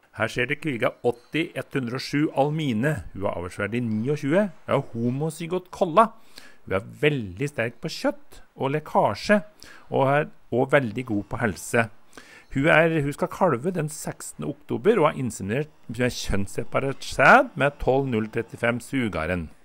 Her ser det kviga 80-107 almine. Hun har avlsverdi 29. Hun er homozygot kolla. Hun er veldig sterk på kjøtt og lekkasje, og er også veldig god på helse. Hun skal kalve den 16. oktober og har inseminert med kjønnsseparert sæd med 12,035 sugaren.